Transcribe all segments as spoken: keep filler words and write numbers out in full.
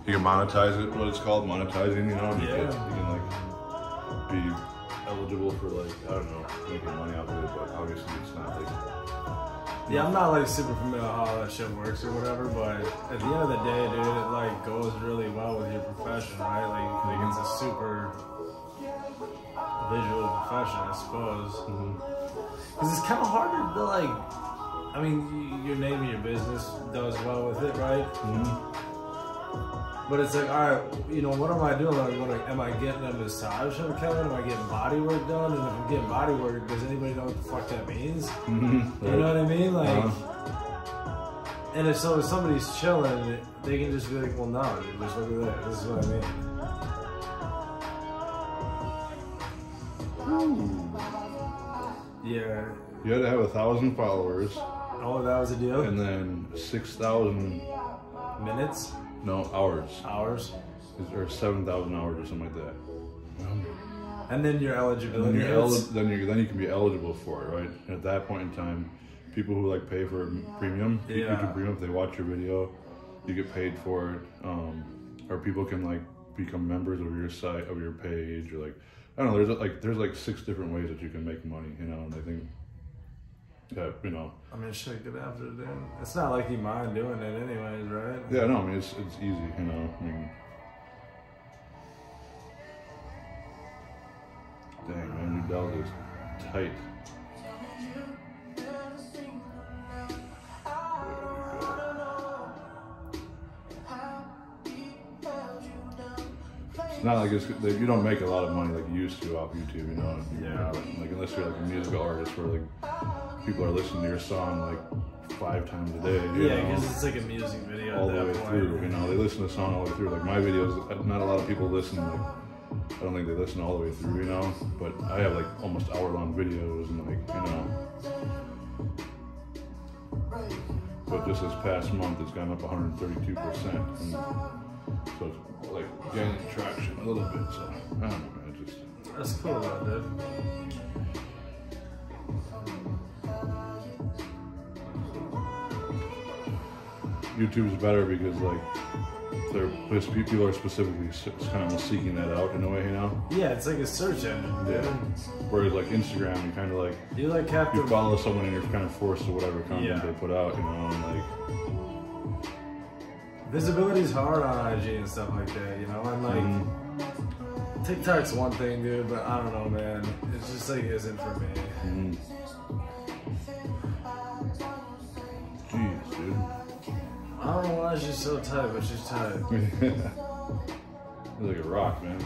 you can monetize it, what it's called, monetizing, you know? You Yeah. can, you can like be eligible for like, I don't know, making money out of it, but obviously it's not like... Yeah, I'm not like super familiar with how that shit works or whatever, but at the end of the day, dude, it like goes really well with your profession, right? Like, like it's a super visual profession, I suppose. Because it's kind of harder to like, I mean, you, your name of your business does well with it, right? Mm-hmm. But it's like, all right, you know, what am I doing? Am I, going to, am I getting a massage from Kevin? Am I getting body work done? And if I'm getting body work, does anybody know what the fuck that means? Mm-hmm. You know what I mean? Like, uh-huh. and if so, if somebody's chilling, they can just be like, well, no, dude, just look at that. This is what I mean. Ooh. Yeah. You had to have a thousand followers. Oh, that was the deal? And then six thousand... Minutes? No, hours. Hours? Or seven thousand hours or something like that. And then your eligibility And then, you're hits? eli then, you're, then you can be eligible for it, right? And at that point in time, people who like pay for premium, Yeah. YouTube premium, if they watch your video, you get paid for it. Um, or people can like become members of your site, of your page, or like, I don't know, there's like, there's like six different ways that you can make money, you know, and I think, yeah, you know. I mean, shit, get after it, dude. It's not like you mind doing it anyways, right? Yeah, no, I mean, it's, it's easy, you know, I mean. Dang, man, your delt is tight. It's not like it's, you don't make a lot of money like you used to off YouTube, you know? Yeah. Like, unless you're like a musical artist where like people are listening to your song like five times a day. You Yeah, know? because it's like a music video All at the that way point. through, you know? They listen to the song all the way through. Like my videos, not a lot of people listen, like, I don't think they listen all the way through, you know? But I have like almost hour-long videos and like, you know. But just this past month, it's gone up one hundred thirty-two percent. And so it's like gaining traction a little bit, so I don't know, man, it just... That's cool though, dude. YouTube's better because like, they're, people are specifically kind of seeking that out in a way, you know? Yeah, it's like a search engine, dude. Yeah. Whereas like Instagram, you kind of like, You like have to... you follow someone and you're kind of forced to whatever content Yeah. they put out, you know, and like... Visibility is hard on I G and stuff like that, you know? And like, mm, TikTok's one thing, dude, but I don't know, man. It's just like, isn't for me. mm. Jeez, dude. I don't know why she's so tight, but she's tight. It's like a rock, man.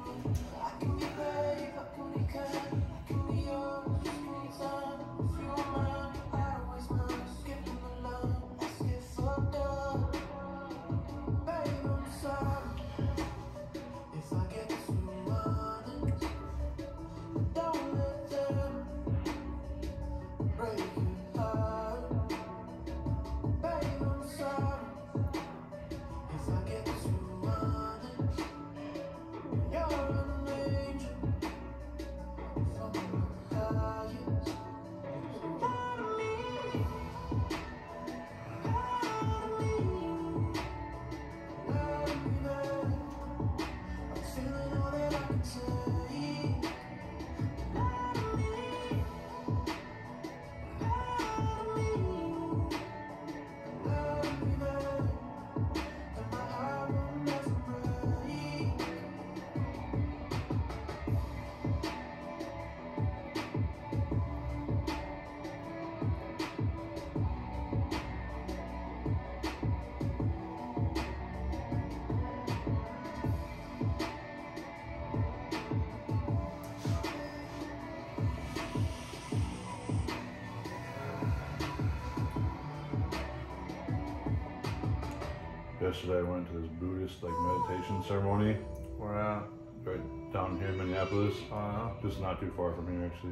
Yesterday I went to this Buddhist like meditation ceremony. Where at? Right down here in Minneapolis. Uh, Just not too far from here actually.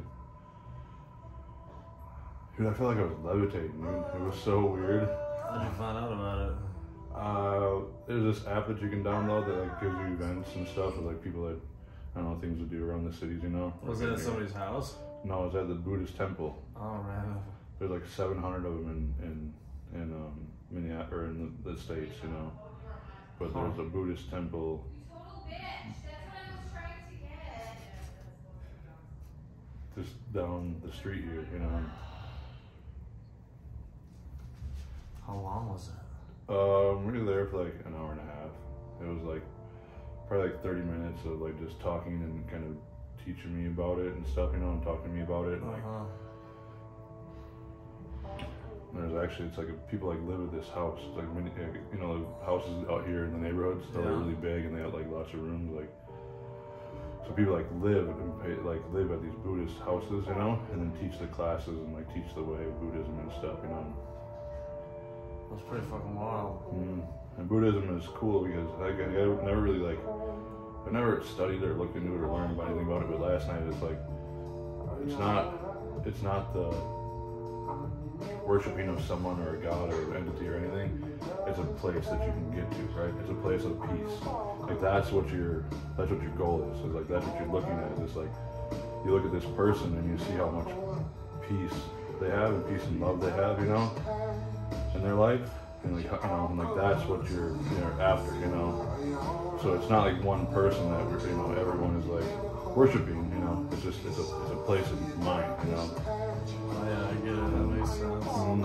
Dude, I felt like I was levitating, dude. It was so weird. how'd you find out about it? Uh, there's this app that you can download that like gives you events and stuff with like people that, I don't know, things to do around the cities, you know? Was it at somebody's house? No, it was at the Buddhist temple. Oh, man. There's like seven hundred of them in, in, in um, Minneapolis, or in the, the States, you know? but Huh. there's a Buddhist temple. Just down the street here, you know. How long was it? Um, we were there for like an hour and a half. It was like probably like thirty minutes of like just talking and kind of teaching me about it and stuff, you know, and talking to me about it. And, like, Uh-huh. there's actually, it's like a, people like live at this house. It's like many, you know, the houses out here in the neighborhoods. They're Yeah. really big and they have like lots of rooms. Like, so people like live and pay, like live at these Buddhist houses, you know, and then teach the classes and like teach the way of Buddhism and stuff, you know. That's pretty fucking wild. Mm. And Buddhism is cool because like, I, I never really like, I never studied or looked into it or learned about anything about it. But last night it's like, it's not, it's not the worshiping of someone or a god or an entity or anything. It's a place that you can get to, right? It's a place of peace. Like that's what your, that's what your goal is. Is like that's what you're looking at. It's like you look at this person and you see how much peace they have and peace and love they have, you know, in their life. And like, you know, and like that's what you're, you're after, you know. So it's not like one person that we're, you know, everyone is like worshiping, you know. It's just it's a it's a place of mind, you know. Oh, yeah, I get it. That makes sense. Mm-hmm.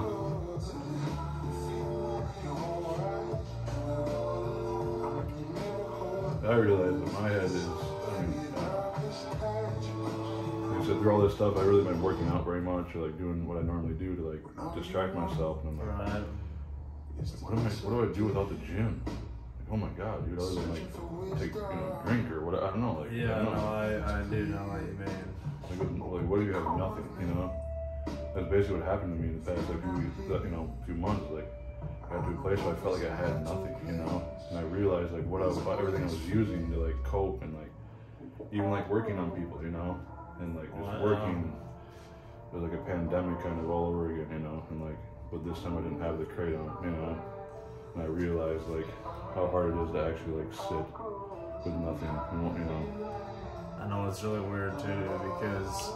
I realize that my head is, I mean, uh, like I said, through all this stuff, I've really been working out very much, or like doing what I normally do to like distract myself. And I'm like, Right. what am I? What do I do without the gym? Like, oh my god, dude! Other than like take, you know, drink or what? I don't know. Like, Yeah, I don't no, know. I, I do know what you mean. Like, what- like, what do you have? Nothing, you know. That's basically what happened to me in the past like few weeks, you know, few months. Like, I got to a place where I felt like I had nothing, you know. And I realized like what I was, everything I was using to like cope and like even like working on people, you know, and like just Wow. working. It was like a pandemic kind of all over again, you know, and like, but this time I didn't have the crate on, you know. And I realized like how hard it is to actually like sit with nothing, you know. I know it's really weird too because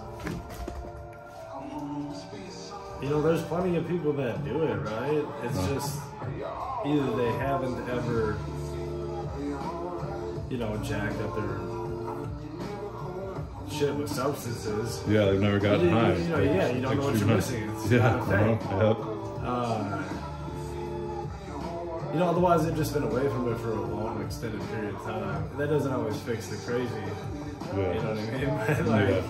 you know there's plenty of people that do it, right? It's No. just either they haven't ever, you know, jacked up their shit with substances. Yeah, they've never gotten You- you- high. you know, yeah, you don't know what Extreme you're high. missing. It's Yeah, not a thing. uh-huh, Uh, you know, otherwise they've just been away from it for a long, extended period of time. That doesn't always fix the crazy. yeah. You know what I mean? But, like, Yeah.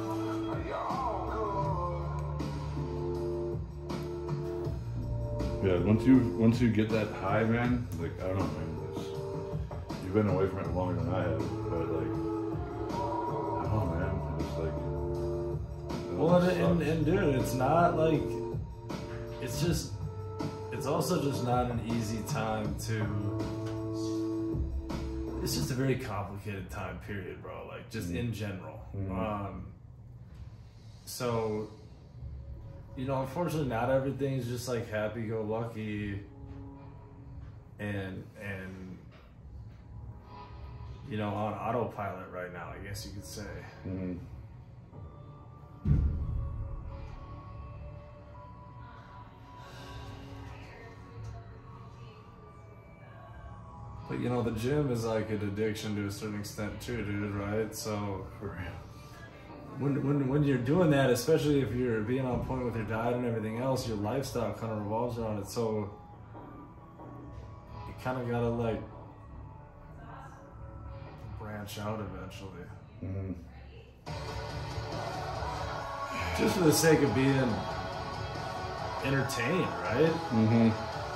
Yeah, once you once you get that high, man, like I don't know, man, it's, you've been away from it longer than I have, but like I don't know, man, it's like it well, and, sucks. and, and dude, it's not like it's just it's also just not an easy time to. It's just a very complicated time period, bro. Like just Mm. in general. Mm. Um, so. You know, unfortunately, not everything's just like happy-go-lucky, and and you know, on autopilot right now. I guess you could say. Mhm. But you know, the gym is like an addiction to a certain extent too, dude. Right? So For real. when when when you're doing that, especially if you're being on point with your diet and everything else, your lifestyle kind of revolves around it. So you kind of gotta like branch out eventually. Mhm. Just for the sake of being entertained, right? Mhm.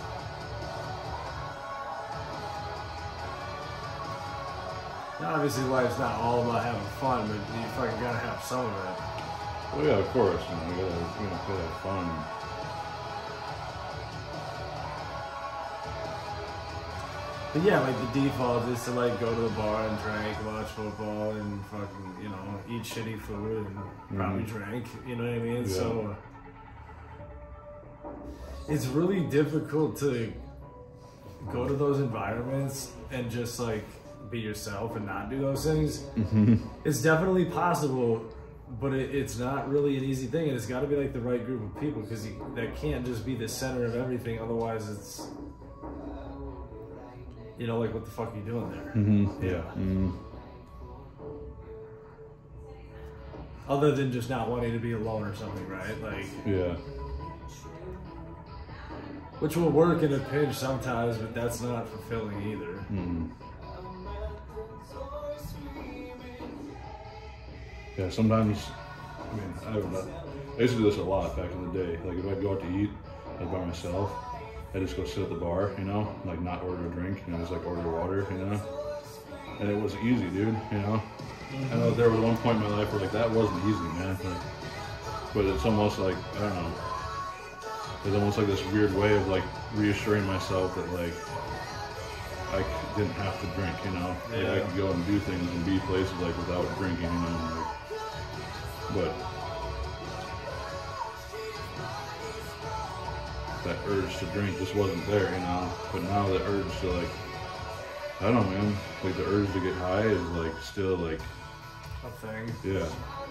Now, obviously, life's not all about having fun, but you fucking gotta have some of it. Well, yeah, of course, man. We gotta, we gotta, gotta have fun. But yeah, like the default is to like go to the bar and drink, watch football, and fucking, you know, eat shitty food and probably Mhm. drink. You know what I mean? Yeah. So it's really difficult to go to those environments and just like be yourself and not do those things. Mhm. It's definitely possible, but it, it's not really an easy thing, and it's got to be like the right group of people because that can't just be the center of everything. Otherwise, it's You know, like, what the fuck are you doing there? Mm-hmm. Yeah. Mm-hmm. Other than just not wanting to be alone or something, right? Like, Yeah. which will work in a pinch sometimes, but that's not fulfilling either. Mm-hmm. Yeah, sometimes, I mean, I, haven't, I used to do this a lot back in the day. Like, if I'd go out to eat, like, by myself, I'd just go sit at the bar, you know, like, not order a drink, you know, just, like, order water, you know? And it was easy, dude, you know? Mm-hmm. I know there was one point in my life where, like, that wasn't easy, man. Like, but it's almost like, I don't know, it's almost like this weird way of, like, reassuring myself that, like, I didn't have to drink, you know? Like, yeah. I could go and do things and be places, like, without drinking, you know? Like, but that urge to drink just wasn't there, you know? But now the urge to, like, I don't know, man. Like, the urge to get high is, like, still, like... a thing. Yeah.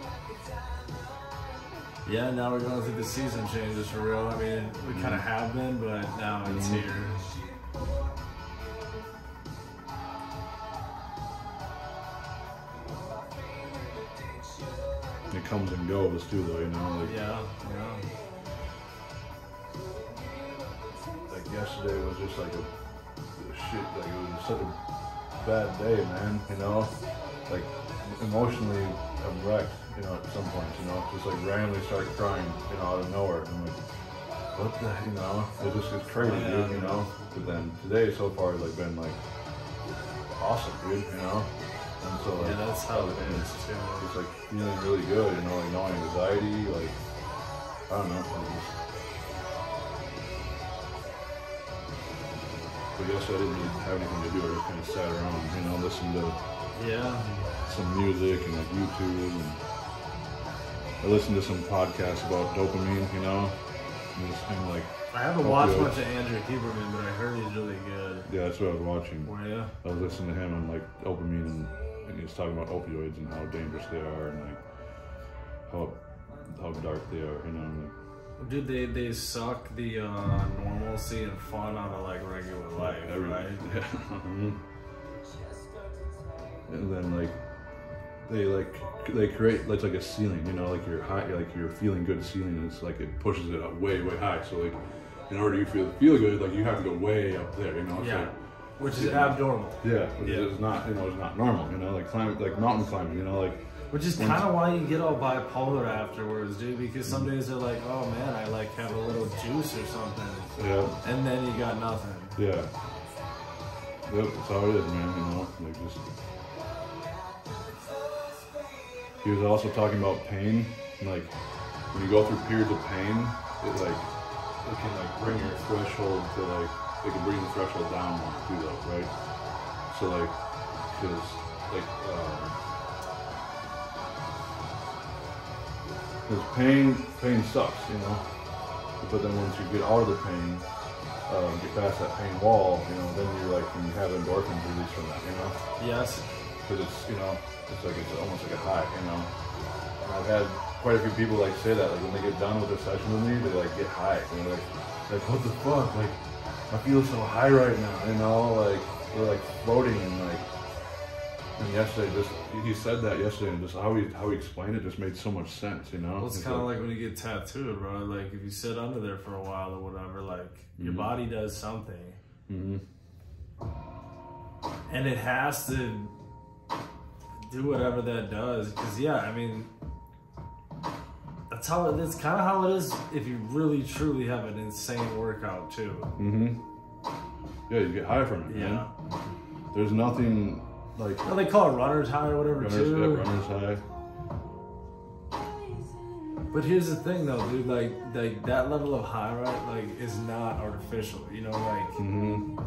Yeah, now we're going through the season changes for real. I mean, we kind of have been, but now it's Mm-hmm. here. It comes and goes, too, though, you know? Like, Yeah, yeah. like yesterday was just, like, a... shit, like, it was such a bad day, man, you know? Like, emotionally, I'm wrecked, you know, at some points, you know? Just, like, randomly start crying, you know, out of nowhere. I'm like, what the, you know? It just gets crazy, Yeah. dude, you know? But then today, so far, has, like, been, like, awesome, dude, you know? And so, like, Yeah, that's how it is, it's, too. it's, like, feeling really good, you know? Like, no anxiety, like, I don't know. Like, just, but yesterday I didn't really have anything to do. I just kind of sat around, you know, listened to Yeah. some music and like YouTube, and I listened to some podcasts about dopamine, you know, and, just, and like. I haven't opioids. watched much of Andrew Huberman, but I heard he's really good. Yeah, that's what I was watching. Were you? I was listening to him on like dopamine, and, and he was talking about opioids and how dangerous they are, and like how how dark they are, you know. And, like, Dude, they, they suck the uh, normalcy and fun out of like regular life, every- right? Yeah. And then like they like they create like like a ceiling, you know, like you're high, like you're feeling good ceiling, and it's like it pushes it up way way high. So like in order to feel feel good, like you have to go way up there, you know. It's Yeah. like, Which is abnormal. yeah, which Yeah. is not, you know, it's not normal, you know, like climb like mountain climbing, you know, like. Which is kind of why you get all bipolar afterwards, dude, because some days they're like, oh man, I like have a little juice or something. Yeah. And then you got nothing. Yeah. Yep, that's how it is, man, you know, like just. He was also talking about pain, like when you go through periods of pain, it like, it can like bring your threshold to like, it can bring the threshold down more too though, right? So like, cause like, um, cause pain, pain sucks, you know? But then once you get out of the pain, um, get past that pain wall, you know, then you're like, when you have endorphins released from that, you know? Yes. Because it's, you know, it's like, it's almost like a high, you know? And I've had quite a few people like say that, like when they get done with their session with me, they like get high. And they're like, like, what the fuck? Like, I feel so high right now, you know? Like, we're like floating and like, and yesterday just, he said that yesterday, and just how he, how he explained it just made so much sense, you know? Well, it's kind of like when you get tattooed, bro. Like if you sit under there for a while or whatever, like your Mhm. body does something. Mm-hmm. And it has to do whatever that does. Because, yeah, I mean, that's how it is. Kind of how it is if you really, truly have an insane workout, too. Mm-hmm. Yeah, you get high from it, man. Yeah. There's nothing like No, they call it runner's high or whatever, runners, too. yeah, runners high. But here's the thing, though, dude. Like, like that level of high, right? Like, is not artificial. You know, like. Mm-hmm.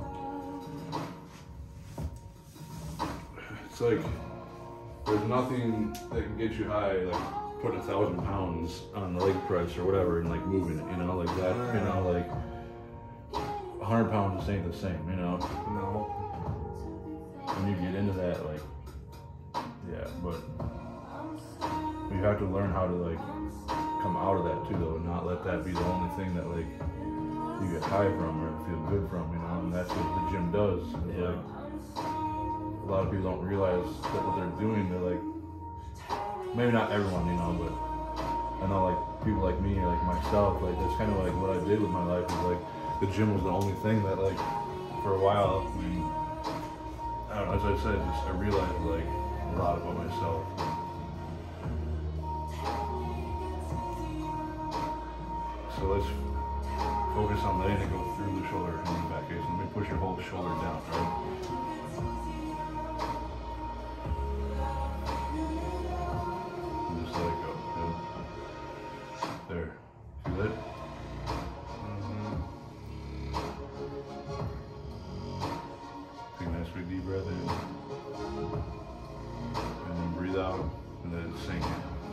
It's like there's nothing that can get you high, like putting a thousand pounds on the leg press or whatever and like moving it, you know, like that. You know, like a hundred pounds just ain't the same, you know. No. When you get into that, like, yeah, but you have to learn how to like come out of that too, though, and not let that be the only thing that like you get high from or feel good from, you know, and that's what the gym does. It's Yeah. like, a lot of people don't realize that what they're doing. They're like, maybe not everyone, you know, but I know like people like me, like myself, like that's kind of like what I did with my life. Is like the gym was the only thing that like for a while. I mean, I don't know. As I said, just I realized like a lot about myself. So let's focus on letting it go through the shoulder and the back. Okay, so let me push your whole shoulder down, right? And just let it go. Yeah. There. Feel it? Mm-hmm. Take a nice big deep breath in. And then breathe out and let it sink in.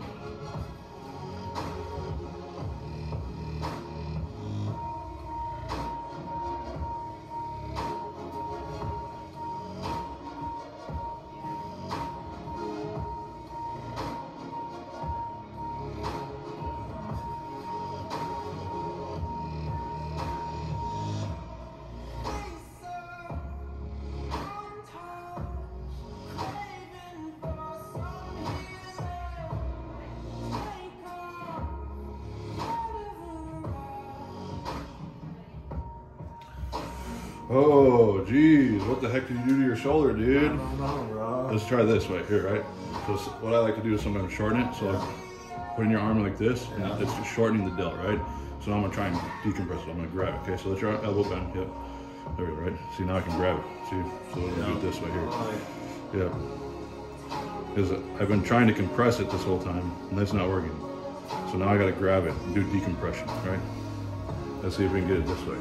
Oh, geez, what the heck did you do to your shoulder, dude? I don't know, bro. Let's try this right here, right? So what I like to do is sometimes shorten it. So like putting your arm like this, Yeah. and it's just shortening the delt, right? So now I'm gonna try and decompress it. I'm gonna grab it, okay? So let's try elbow bend, yep. There we go, right? See, now I can grab it, see? So we're gonna do it this way here. Yeah. Because I've been trying to compress it this whole time, and that's not working. So now I gotta grab it and do decompression, right? Let's see if we can get it this way.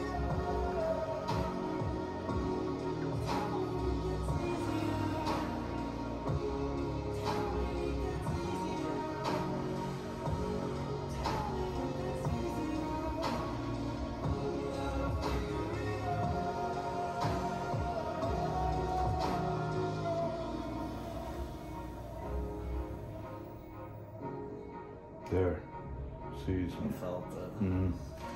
There. See, I felt that. mm-hmm.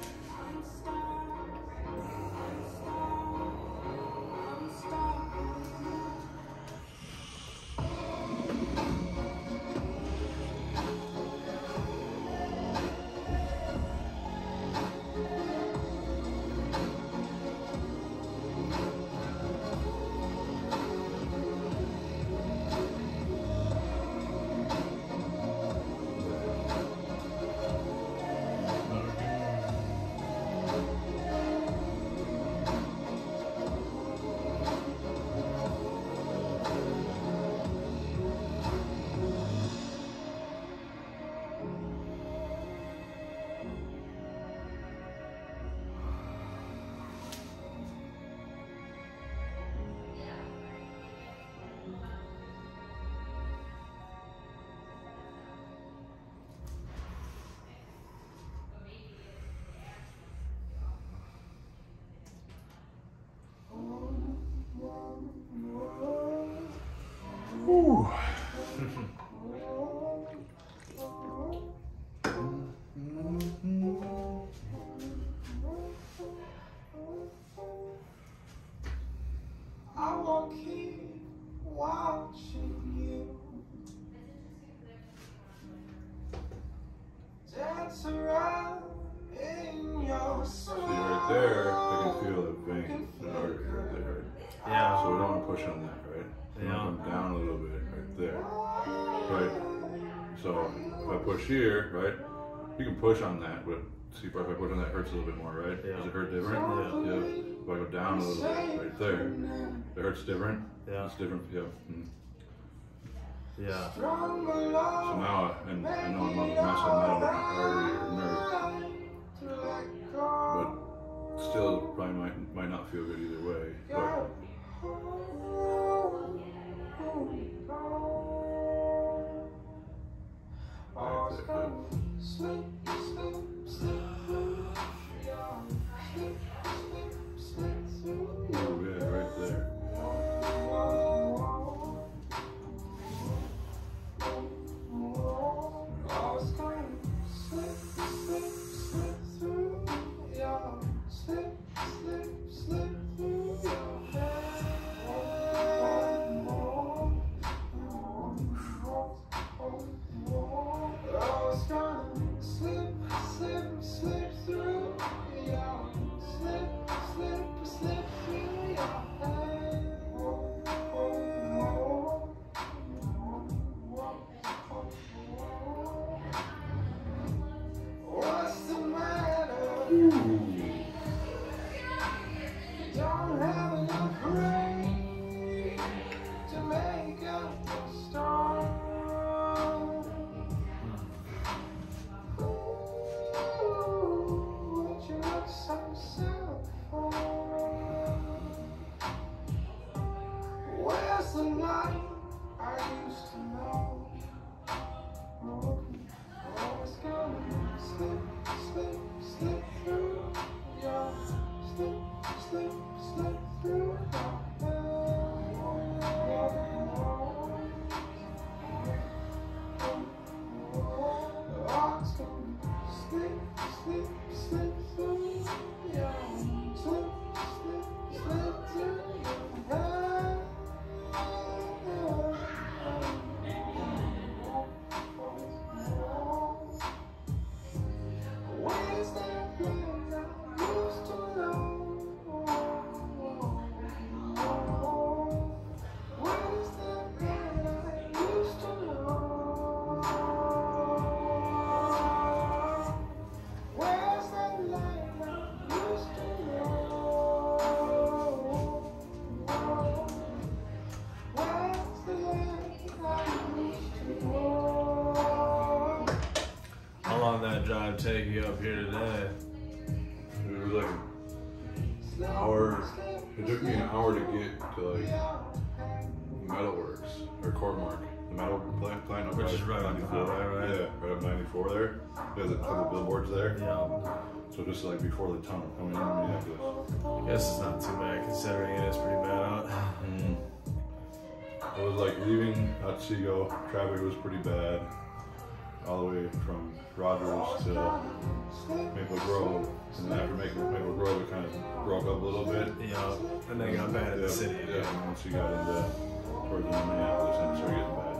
Whew. I will keep watching you dance around in your soul. See right there, I can feel the vein, the artery right there. Yeah. So we don't want to push on that, right? We Yeah. want to come down a little bit right there. Right. So if I push here, right, you can push on that, but see if I push on that, it hurts a little bit more, right? Yeah. Does it hurt different? Yeah. Yeah. If I go down a little bit right there, it hurts different? Yeah. It's different, yeah. Mm. Yeah. So now I, and I know I'm on the muscle, not on the artery or nerve, but still probably might, might not feel good either way. But right there, Sleep, sleep, sleep, yeah. Sleep, sleep, sleep, oh yeah, right there. the life I used to know? Oh, oh, it's gonna slip, slip, slip through your, slip, slip, slip through your oh, it's gonna slip, slip, slip through your, slip, slip, slip through your head. Where's that place I used to know? Where's that place I used to know? Where's that life I used to know? Where's the life I used to know? How long that drive take you up here today? It was like an hour. It took me an hour to get to like Metalworks or Cormark, the metal plant, plant up Which by is right on the ninety-four. highway, right? Yeah, right up ninety-four there. Yeah, the couple billboards there. Yeah. So just like before the tunnel coming into Minneapolis. I guess it's not too bad considering it is pretty bad out. Mm. It was like leaving Otsego, traffic was pretty bad. All the way from Rogers to Maple Grove. And then after Maple, Maple Grove, it kind of broke up a little bit. Yeah. And then got bad in the Yeah, city. Yeah, and once you got into towards the Minneapolis, then it started getting bad.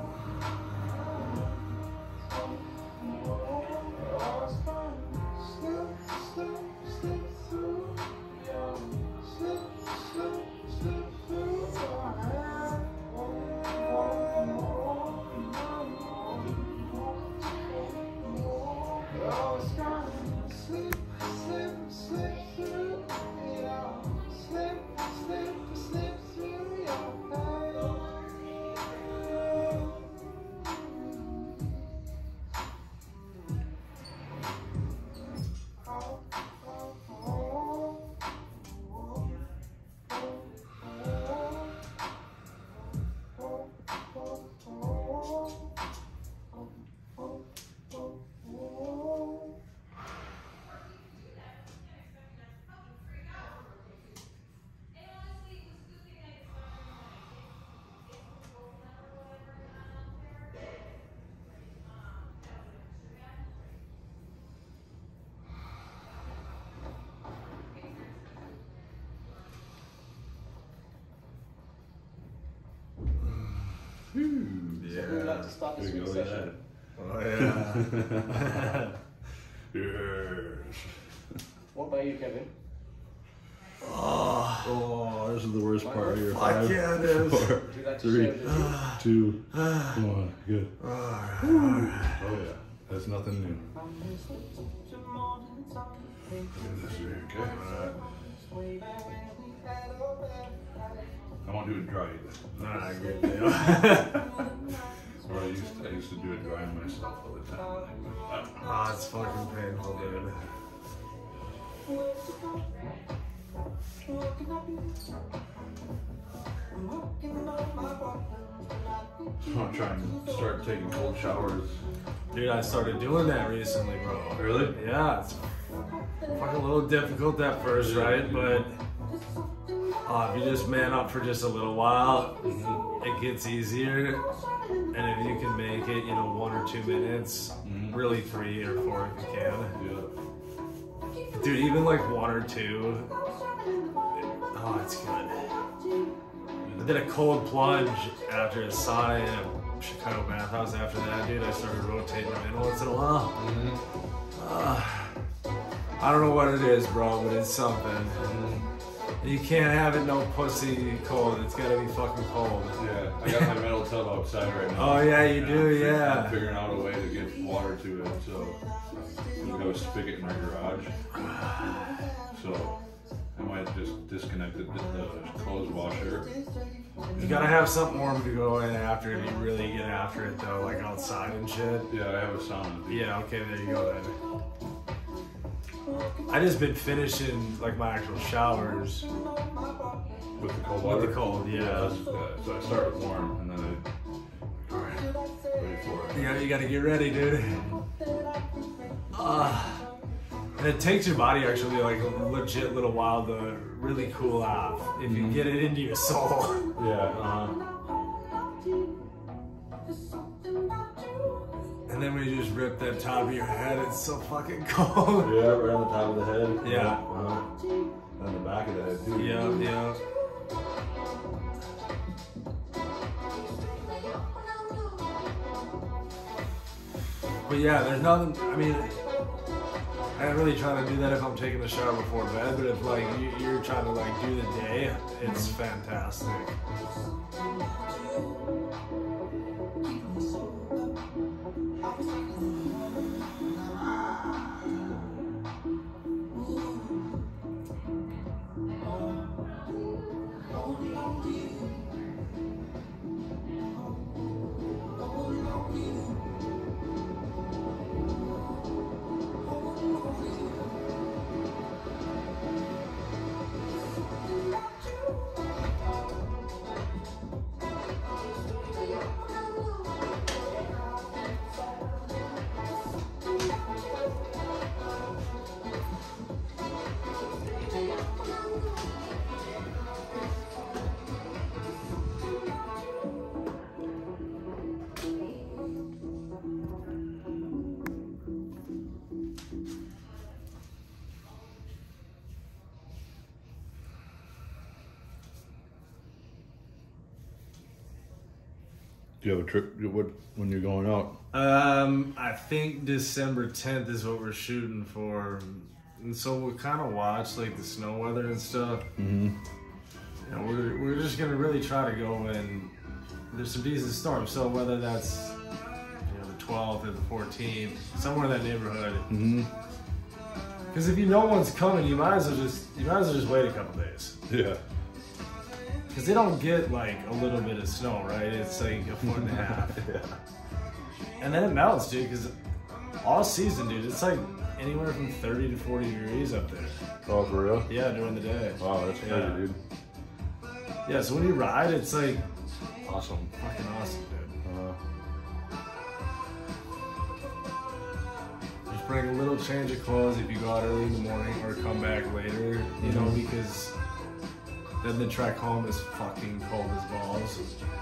Yeah. To start this There you week's go, session. Oh yeah. Yes. What about you, Kevin? Oh, Oh, this is the worst part here. fuck Five, yeah, it is. four, Would you like to three, share with you? two, one. Good. Alright. Oh yeah, that's nothing new. Look at this here, okay? Alright. I won't do it dry either. Nah, good deal. Or I used, I used to do it dry myself all the time. Oh, it's fucking painful, dude. I'm trying to start taking cold showers. Dude, I started doing that recently, bro. Really? Yeah, it's fucking a little difficult at first, right? But uh, if you just man up for just a little while, it gets easier. And if you can make it, you know, one or two minutes, Mhm. really three or four if you can. Yeah. Dude, even like one or two, oh, it's good. I did a cold plunge after a sauna in a Chicago bathhouse. After that, dude, I started rotating them in once in a while. Uh, I don't know what it is, bro, but it's something. You can't have it no pussy cold. It's gotta be fucking cold. Yeah, I got my metal tub outside right now. Oh, yeah, you And do, I'm fig- yeah. I'm figuring out a way to get water to it, so we have a spigot in our garage. So I might just disconnect the, the clothes washer. You gotta have something warm to go in after if you really get after it, though, like outside and shit. Yeah, I have a sauna. Yeah, okay, there you go then. I just been finishing like my actual showers with the cold water. With the cold, yeah. Yeah, that's, yeah. So I start with warm, and then I, all right, ready for it. Yeah, you gotta get ready, dude. Uh, and it takes your body actually like a legit little while to really cool off if you Mhm. get it into your soul. Yeah. Uh-huh. And then when you just rip that top of your head, it's so fucking cold. Yeah, right on the top of the head. Yeah. Uh-huh. And on the back of the head too. Yeah, yeah. But yeah, there's nothing, I mean, I don't really try to do that if I'm taking a shower before bed, but if like you, you're trying to like do the day, it's fantastic. Do you have a trip? What when you're going out? Um, I think December tenth is what we're shooting for. And so we'll kind of watch like the snow weather and stuff. Mm-hmm. You know, we're, we're just gonna really try to go in. There's some decent storms, so whether that's you know the twelfth or the fourteenth, somewhere in that neighborhood. Mm-hmm. Because if you know one's coming, you might as well just you might as well just wait a couple days. Yeah. Because they don't get like a little bit of snow, right? It's like a foot and a half, Yeah. and then it melts, dude. Because all season, dude, it's like anywhere from thirty to forty degrees up there. Oh, for real? Yeah, during the day. Wow, that's crazy, Yeah. dude. Yeah, so when you ride, it's like Awesome. fucking awesome, dude. Uh, Just bring a little change of clothes if you go out early in the morning or come back later, you know, Mhm. because then the trek home is fucking cold as balls.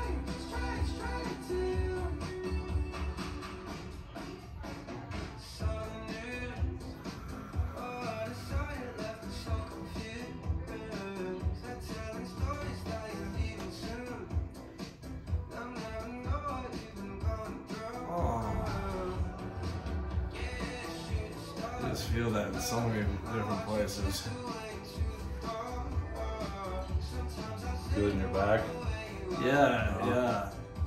I just feel that in so many different places. feel it in your back. Yeah, yeah.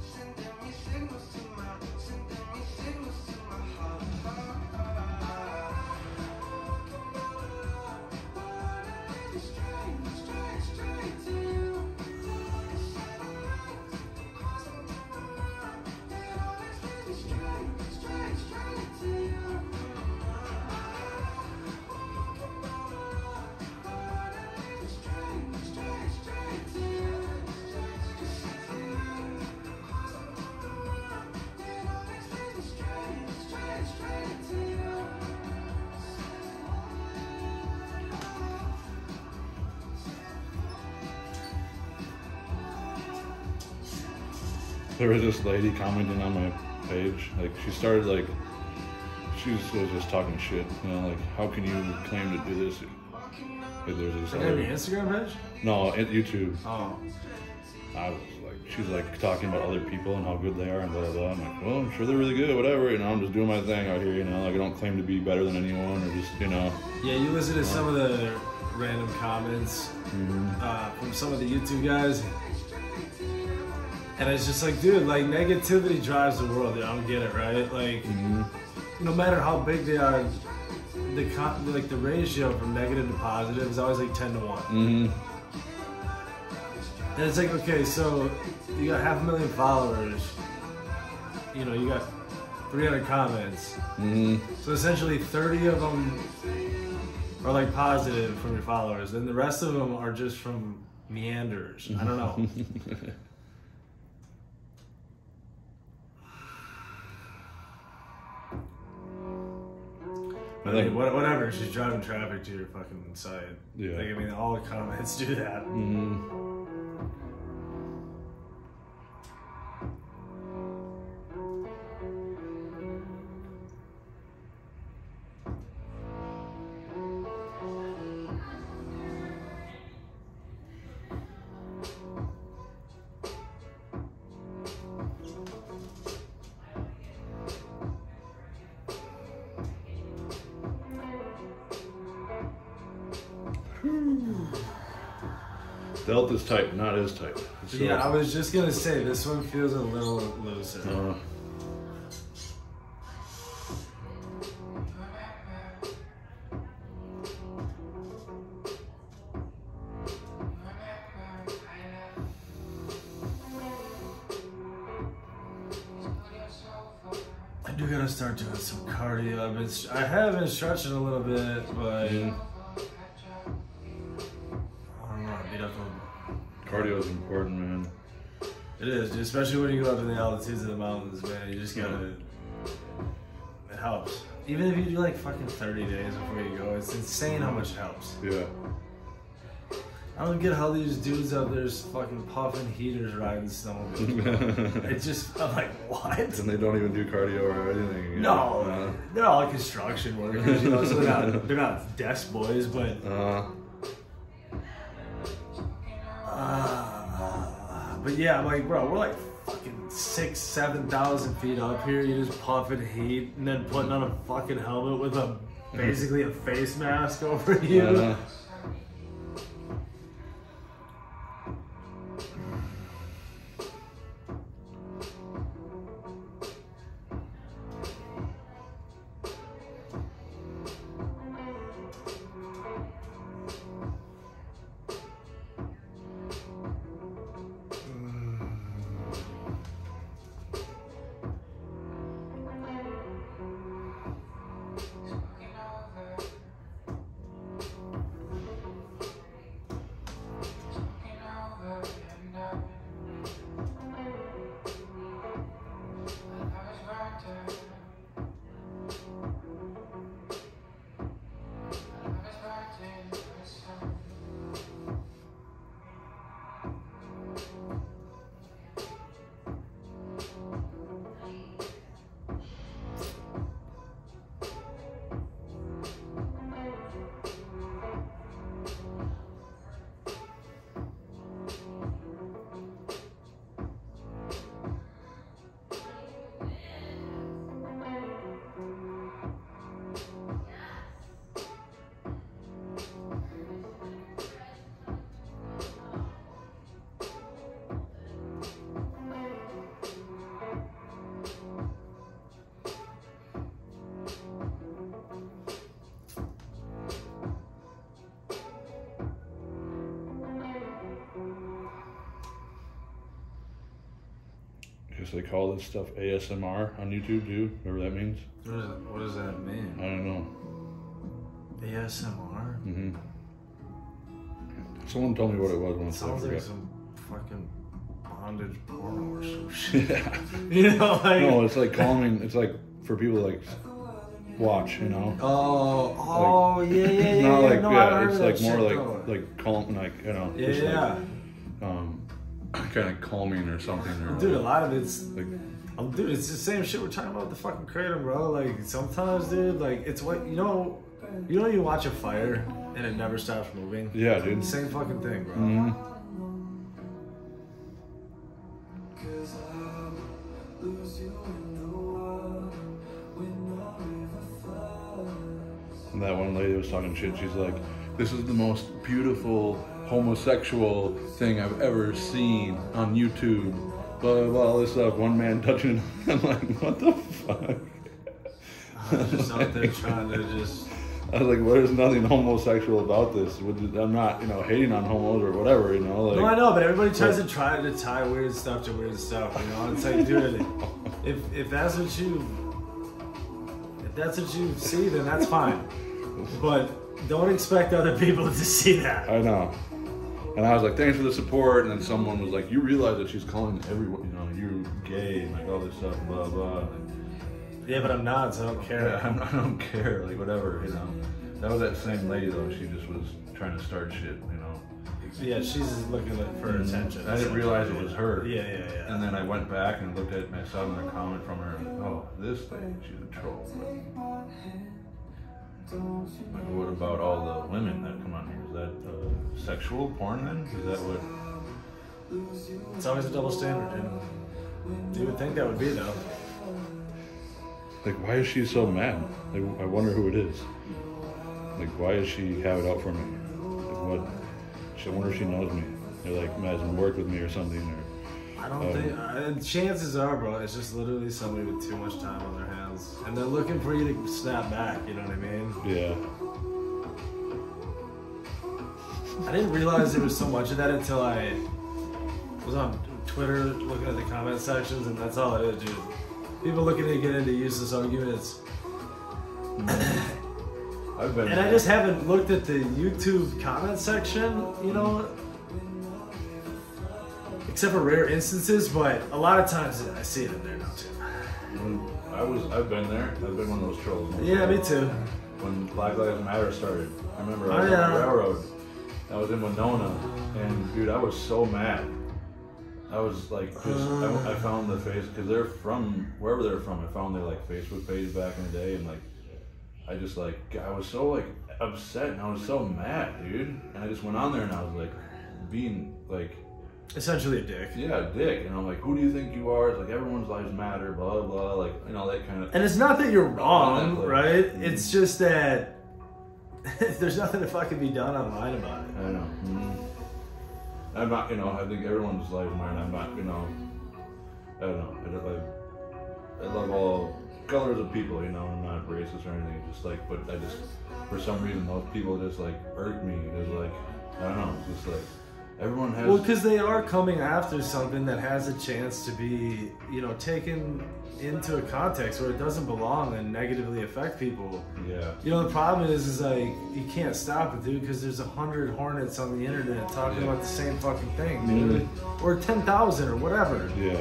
There was this lady commenting on my page. Like, she started, like, she was, was just talking shit. You know, like, how can you claim to do this? Like, there's this Like on other- your Instagram page? No, at YouTube. Oh. I was like, she's like talking about other people and how good they are and blah, blah, blah. I'm like, well, I'm sure they're really good, whatever. You know, I'm just doing my thing out here, you know, like, I don't claim to be better than anyone or just, you know. Yeah, you listen to some of the random comments Mm-hmm. uh, from some of the YouTube guys. And it's just like, dude, like negativity drives the world. I don't get it, right? Like, Mm-hmm. no matter how big they are, the con- like the ratio from negative to positive is always like ten to one. Mm-hmm. And it's like, okay, so you got half a million followers. You know, you got three hundred comments. Mm-hmm. So essentially, thirty of them are like positive from your followers, and the rest of them are just from meanders. I don't know. I mean, what- whatever. She's driving traffic to your fucking site. Yeah. Like, I mean, all the comments do that. Mm-hmm. Delt is tight, not as tight. It's Yeah, I short. was just gonna say this one feels a little looser. Uh, I do gotta start doing some cardio. I've been, I have been stretching a little bit, but mm, I don't know. I beat up a cardio is important, man. It is, dude, especially when you go up in the altitudes of the mountains, man. You just gotta. It helps. Even if you do like fucking thirty days before you go, it's insane how much it helps. Yeah. I don't get how these dudes out there is fucking puffing heaters riding snowmobiles. It's just, I'm like, what? And they don't even do cardio or anything. you No, know? they're all construction workers, you know, so they're not, they're not desk boys, but. Uh, Uh, but yeah, I'm like, bro, we're like fucking six, seven thousand feet up here. You just puffing heat and then putting on a fucking helmet with a basically a face mask over you. uh, guess they call this stuff A S M R on YouTube too, whatever that means. What, is, what does that mean? I don't know. A S M R? Mm-hmm. Someone told me what it was once. I Sounds like forget. some fucking bondage porno or some shit. Yeah. You know, like. No, it's like calming. It's like for people to like watch, you know. Oh, oh, yeah, yeah, yeah. It's not yeah. like no, I've yeah, heard it's of like that more shit, like though. like calm, like you know. Yeah, just yeah. Like, um, kind of calming or something. Or Dude, a lot of it's. like, Um, dude, it's the same shit we're talking about with the fucking kratom, bro. Like sometimes, dude, like it's what you know. You know, you watch a fire and it never stops moving. yeah, dude. Same fucking thing, bro. Mhm. And that one lady was talking shit. She's like, "This is the most beautiful homosexual thing I've ever seen on YouTube." Blah blah blah. All this stuff. One man touching. I'm like, what the fuck? I was just out there trying to just. I was like, well, there's nothing homosexual about this. I'm not, you know, hating on homos or whatever, you know. Like, No, I know, but everybody tries to try to tie weird stuff to weird stuff. You know, it's like, dude, if if that's what you if that's what you see, then that's fine. But don't expect other people to see that. I know. And I was like, thanks for the support. And then someone was like, you realize that she's calling everyone, you know, you're gay and like all this stuff, blah, blah. And, Yeah, but I'm not, so I don't care. yeah, I'm, I don't care, like whatever, you know. That was that same lady though, she just was trying to start shit, you know. Yeah, she's just looking for Mm. attention. I didn't realize it was her. Yeah, yeah, yeah. And then I went back and looked at it and I saw another comment from her and oh, this thing, she's a troll. Like, what about all the women that come on here? Is that uh, sexual porn then? Is that what? It's always a double standard, and you would think that would be though. Like, why is she so mad? Like, I wonder who it is. Like, why does she have it out for me? Like, what? I wonder if she knows me. They're like, might as well work with me or something. Or I don't um, think. Uh, chances are, bro, it's just literally somebody with too much time on their hands, and they're looking for you to snap back. You know what I mean? yeah. I didn't realize there was so much of that until I was on Twitter looking at the comment sections, and that's all it is, dude. People looking to get into useless arguments. I've been. And I just haven't looked at the YouTube comment section, you know, except for rare instances, but a lot of times I see it in there now too. When I was, I've been there. I've been one of those trolls. Yeah, me too. When Black Lives Matter started, I remember I Oh, was yeah. on the railroad. I was in Winona, and dude, I was so mad. I was like, just, I, I found the face because they're from wherever they're from. I found their like Facebook page back in the day, and like, I just like, I was so like upset, and I was so mad, dude. And I just went on there, and I was like, being like, Essentially a dick. yeah, a dick. And I'm like, who do you think you are? It's like everyone's lives matter, blah blah, blah, like you know that kind of. And it's not that you're wrong, Exactly. right? Mhm. It's just that there's nothing to fucking be done online about it. I know. Mm-hmm. I'm not, you know, I think everyone's lives matter. I'm not, you know, I don't know. I, don't, I, I love all colors of people, you know. I'm not racist or anything. Just like, but I just, for some reason, those people just like irk me. It's like, I don't know. It's just like everyone has. Well, because they are coming after something that has a chance to be, you know, taken into a context where it doesn't belong and negatively affect people. Yeah. You know, the problem is, is like, you can't stop it, dude, because there's a hundred hornets on the internet talking Yeah. about the same fucking thing, dude. Or ten thousand or whatever. Yeah.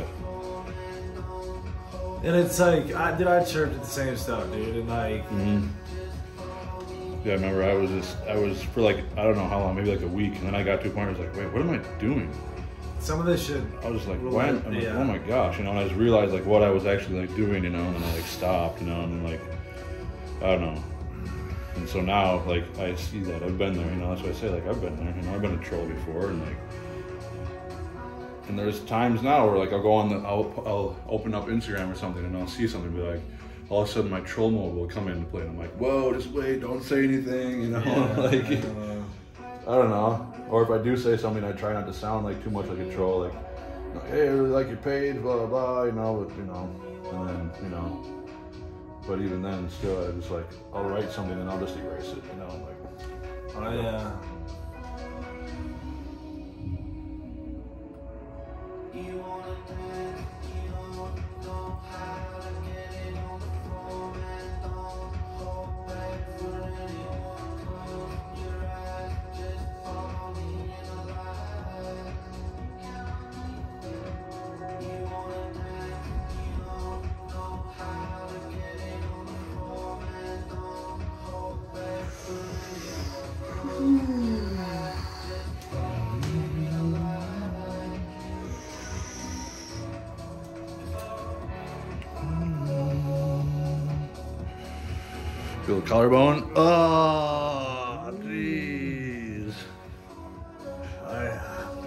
And it's like, I, dude, I chirped at the same stuff, dude, and like, Mm-hmm. Yeah, I remember I was just, I was for like, I don't know how long, maybe like a week, and then I got to a point where I was like, wait, what am I doing? some of this shit. I was just like, Well, why? am- I'm like, yeah. oh my gosh, you know, and I just realized like what I was actually like doing, you know, and then I like stopped, you know, and like, I don't know. And so now, like, I see that I've been there, you know, that's what I say, like, I've been there, you know, I've been a troll before, and like, and there's times now where like I'll go on the, I'll, I'll open up Instagram or something, and I'll see something, and be like, all of a sudden my troll mode will come into play, and I'm like, whoa, just wait, don't say anything, you know, Yeah, like, I don't know. I don't know. Or if I do say something, I try not to sound like too much like a troll, like, hey, I really like your page, blah, blah, blah, you know, but, you know, and then, you know, but even then, still, I just like, I'll write something and I'll just erase it, you know, I'm like, Oh yeah. feel the collarbone. Oh, jeez. I,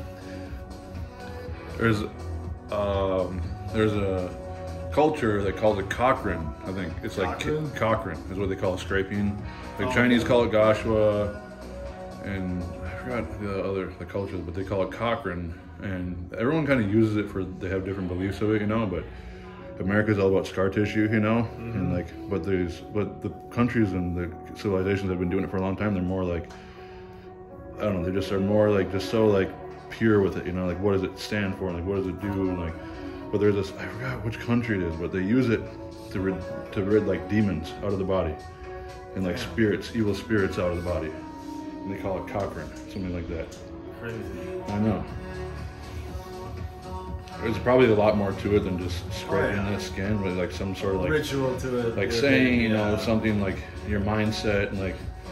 There's, um, there's a culture that calls it Cochrane. I think it's like Cochrane? Cochrane is what they call scraping. Like Oh, Chinese okay. call it Gashua, and I forgot the other the culture, but they call it Cochrane. And everyone kind of uses it for they have different beliefs of it, you know. But America's all about scar tissue, you know, Mm-hmm. and like, but there's, but the countries and the civilizations that have been doing it for a long time, they're more like, I don't know, they just are more like just so like pure with it, you know, like what does it stand for, like what does it do, and like, but there's this, I forgot which country it is, but they use it to rid to rid like demons out of the body, and like Yeah. spirits, evil spirits out of the body, and they call it Cochrane, something like that. crazy. I know. There's probably a lot more to it than just scraping Oh, yeah. the skin, but like some sort of like Ritual to it. like yeah, saying, you know, yeah. something like your mindset and like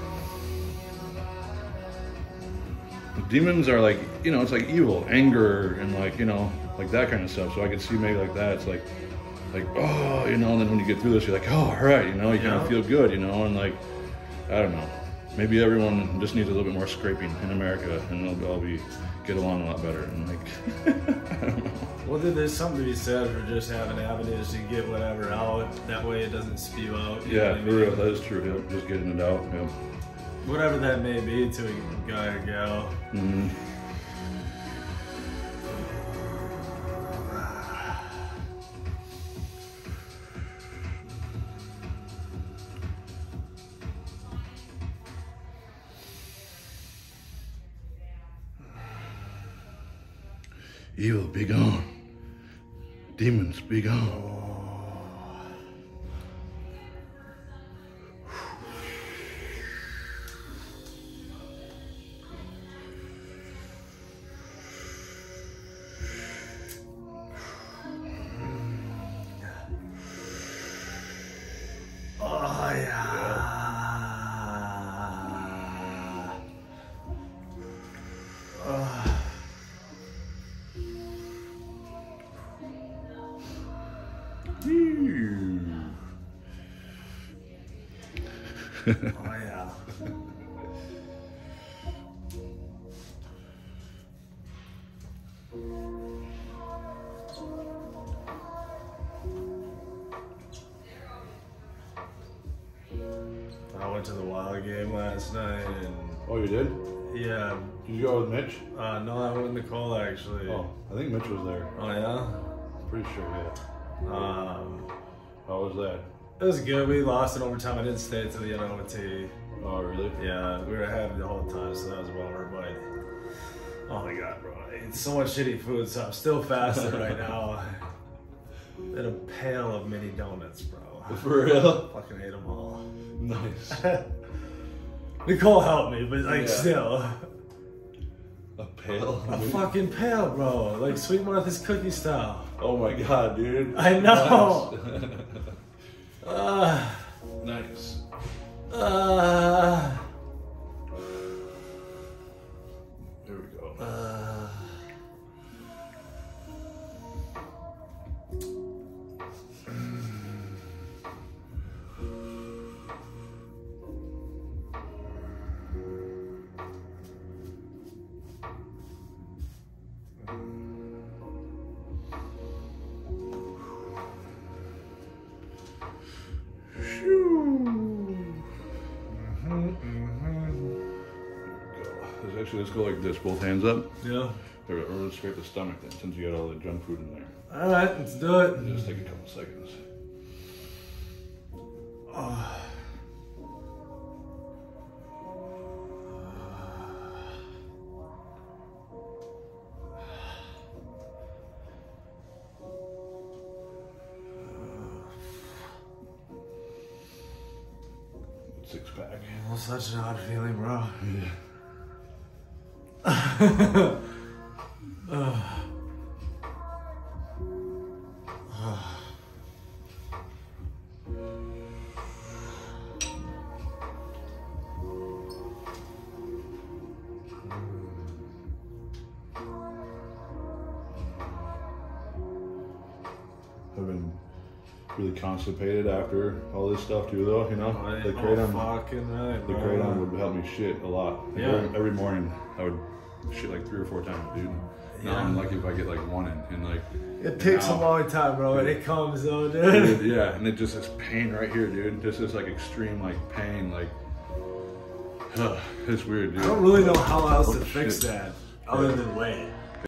demons are like, you know, it's like evil, anger, and like, you know, like that kind of stuff. So I could see maybe like that. It's like, like oh, you know, and then when you get through this, you're like, oh, all right, you know, you kind Yeah. of feel good, you know, and like, I don't know, maybe everyone just needs a little bit more scraping in America, and they'll all be get along a lot better. And like, I don't know. Well, then there's something to be said for just having avenues to get whatever out. That way it doesn't spew out. You know Yeah, what I for mean? real, that is true. Yep. Just getting it out. Yep. Whatever that may be to a guy or gal. Mm-hmm. Evil, be gone. Demons, be gone. Oh, yeah. Oh. Oh, yeah. I went to the Wild game last night and Oh, you did? yeah, Did you go with Mitch? uh, no, I went with Nicole actually. Oh, I think Mitch was there. Oh, yeah? Pretty sure, yeah. Um, How was that? it was good. We lost in overtime. I didn't stay to the end of O T. Oh, really? Yeah, we were happy the whole time, so that was a bummer. But oh my god, bro, I ate so much shitty food, so I'm still fasting right now. And a pail of mini donuts, bro. For real? Fucking ate them all. Nice. Nicole helped me, but like Yeah. still, A pail? a fucking pail, bro. Like Sweet Martha's cookie style. Oh my god, dude. I know. Nice. Uh, Nice. uh, There we go. uh. Actually, let's go like this. Both hands up. Yeah. Or, or let's scrape the stomach then, since you got all the junk food in there. All right, let's do it. Just take a couple seconds. Oh. Six pack. Well, such an odd feeling, bro. Yeah. uh. I've been really constipated after all this stuff too, though. You know, Oh, the oh, kratom, fucking right, the bro. kratom would help me shit a lot. Like, Yeah. Every, every morning I would shit like three or four times, dude. Now Yeah. I'm lucky if I get like one in, in like. It takes now. a long time, bro, and it comes though, dude. Dude, yeah, and it just is pain right here, dude. Just this like extreme like pain, like. It's weird, dude. I don't really know how else Oh, to fix shit. that other than wait.